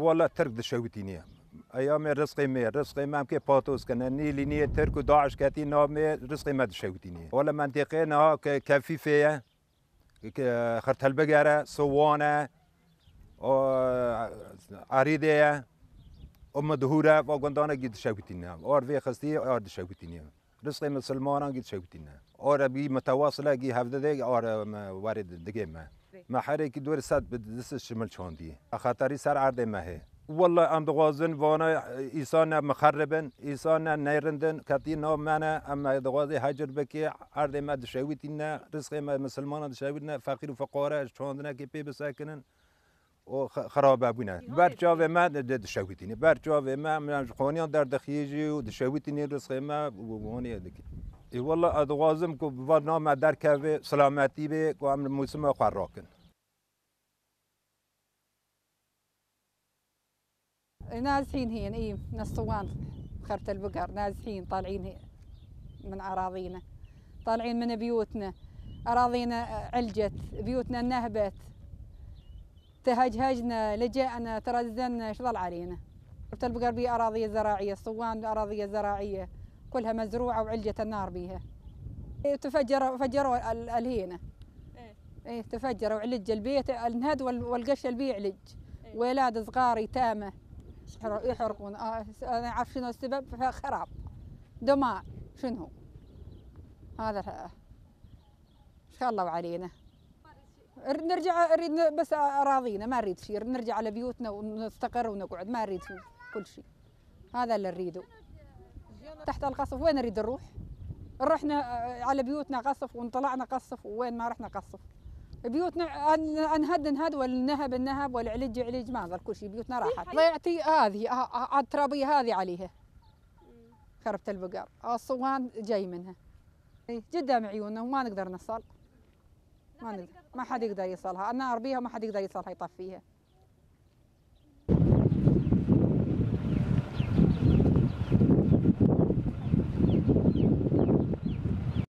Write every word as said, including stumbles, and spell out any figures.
والله ترك دشوتيني ايام رزقي مي رزقي ما كي باتوس كان نيلي نيه ترك وداعش كاتي نام رزقي ما دشوتيني ولا منطقه كفيفيه خرت البقره صوانه عريضه ام دهوره وقندانا قد شوتيني اور في خستي اور دشوتيني رزقي مسلمان قد شوتيني اور بي متواصله قي هفده اور وارد دقيمه ما حريك دور سد بدس الشمال شاندي خطري سر عرض ما هي والله ام دغازن وانا انسان مخربن انسان نيرندن كاتينا معنا اما دغازي هاجر بكي عرض ما دشويتنا رزق ما مسلمان دشويتنا فقير وفقراء شاندنا كي بي بساكنن وخراب ابونا برجاو ما دشويتني برجاو ما من قوانين در دخيجي ودشويتني رزق ما وهوني دك اي والله ادغازم كو برنامج در كافي سلامتي بي وعمل موسم قراكن نازحين هين اي من الصوان خرت البقر نازحين طالعين هي من اراضينا طالعين من بيوتنا اراضينا علجت بيوتنا نهبت تهجهجنا لجأنا ترزلنا ايش ظل علينا خرت البقر بي اراضي زراعيه الصوان اراضي زراعيه كلها مزروعه وعلجت النار بيها تفجروا فجروا الهينه ايه ايه تفجروا وعلج البيت النهد والقش البي يعلج ولاد صغار يتامى يحرقون آه انا عارف شنو السبب خراب دماء شنو هذا ان شاء الله وعلينا نرجع نريد بس اراضينا ما نريد شيء نرجع على بيوتنا ونستقر ونقعد ما نريد كل شيء هذا اللي نريده تحت القصف وين نريد نروح رحنا على بيوتنا قصف وانطلعنا قصف وين ما رحنا قصف بيوتنا انهد انهد والنهب النهب والعلج علج ما ظل كل شيء بيوتنا راحت ضيعتي هذه الترابيه هذه عليها خربت البقر الصوان جاي منها قدام عيوننا وما نقدر نصل ما نقدر ما حد يقدر يصلها النار بيها ما حد يقدر يصلها يطفيها